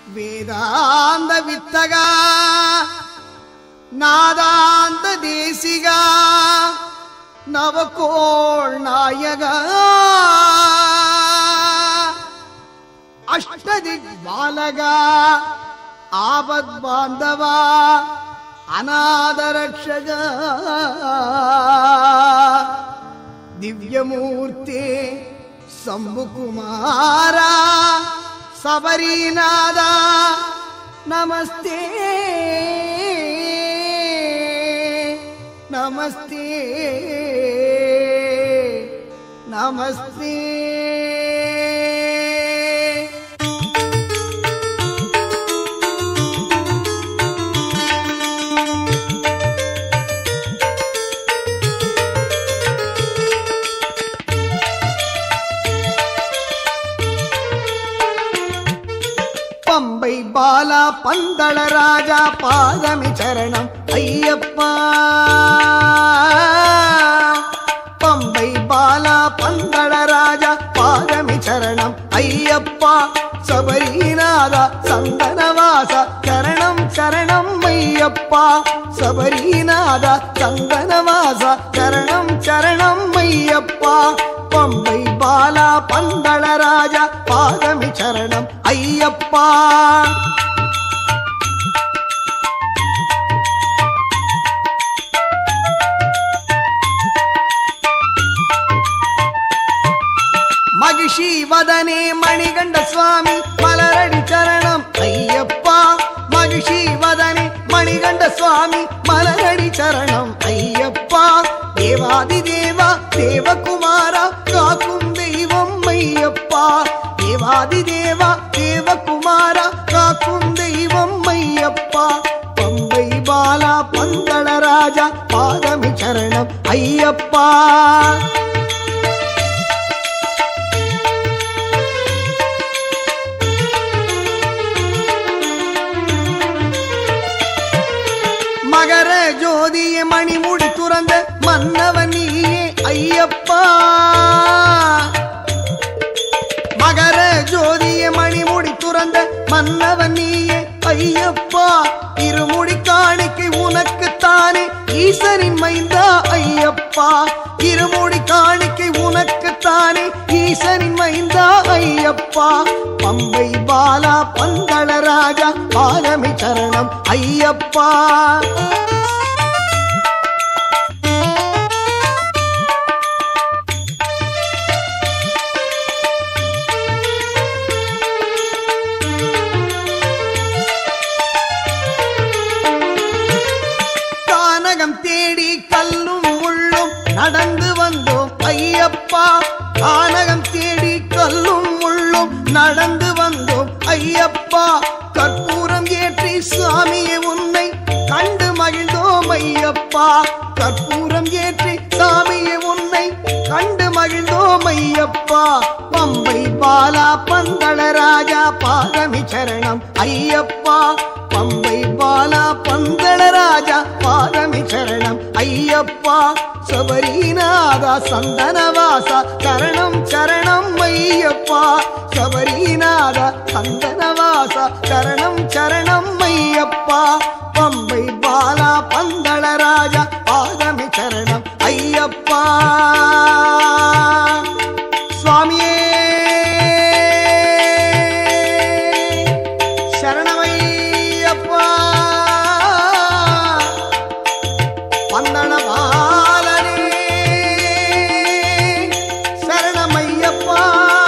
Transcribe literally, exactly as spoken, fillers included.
வேதாந்த வித்தகா நாதாந்த தேசிகா நவகோள் நாயகா அஷ்டதிக் பாலகா ஆபத் பாந்தவா அநாதரக்ஷகா திவ்யமூர்த்தே சம்புகுமாரா சபரிநாதா நமஸ்தே நமஸ்தே நமஸ்தே. பம்பை பாலா பந்தள ராஜா பாதமி சரணம் ஐயப்பா. பம்பை பாலா பந்தள ராஜா பாதமி சரணம் ஐயப்பா. சபரிநாதா சந்தனவாசா சரணம் சரணம் ஐயப்பா. சபரிநாதா சந்தனவாசா சரணம் சரணம் ஐயப்பா. பம்பை பாலா பந்தள ராஜா பாதமி சரணம் ஐயப்பா. மகிஷி வதனே மணிகண்ட சுவாமி மலரடி சரணம் ஐயப்பா. மகிஷி வதனே மணிகண்ட சுவாமி மலரடி சரணம் ஐயப்பா. தேவாதி தேவா தேவகுமாரா காக்கும் தெய்வம் ஐயப்பா. தேவாதி தேவா தேவகுமாரா காக்கும் தெய்வம் ஐயப்பா. பம்பை பாலா பந்தள ராஜா பாதமி சரணம் ஐயப்பா. மகர ஜோதிய மணிமுடி துறந்த மன்னவன் நீயே ஐயப்பா. மகர ஜோதிய மணிமுடி துறந்த மன்னவன் நீயே ஐயப்பா. இருமுடி காணிக்கை உனக்குத்தானே ஈசனின் மைந்தா ஐயப்பா. இருமுடி காணிக்கை உனக்குத்தானே ஈசனின் மைந்தா ஐயப்பா. பம்பை பாலா பந்தள ராஜா பாதமி சரணம் ஐயப்பா. கானகம் தேடி கல்லும் முள்ளும் நடந்து வந்தோம் ஐயப்பா. கானகம் தேடி கல்லும் முள்ளும் நடந்து வந்தோம் ஐயப்பா. கற்பூரம் ஏற்றி சாமியே உன்னை கண்டு மகிழ்ந்தோம் ஐயப்பா. கற்பூரம் ஏற்றி சாமியே உன்னை கண்டு மகிழ்ந்தோம் ஐயப்பா. பம்பை பாலா பந்தள ராஜா பாதமி சரணம் ஐயப்பா. பம்பை பாலா பந்தள ராஜா பாதமி சரணம் ஐயப்பா. சபரிநாதா சந்தனவாசா சரணம் சரணம் ஐயப்பா. சபரிநாதா சந்தனவாசா சரணம் சரணம் ஐயப்பா. பம்பை பாலா பந்தள ராஜா பாதமி சரணம் ஐயப்பா. சுவாமியே சரணமையப்பா. பந்தள பாலனே சரணமையப்பா.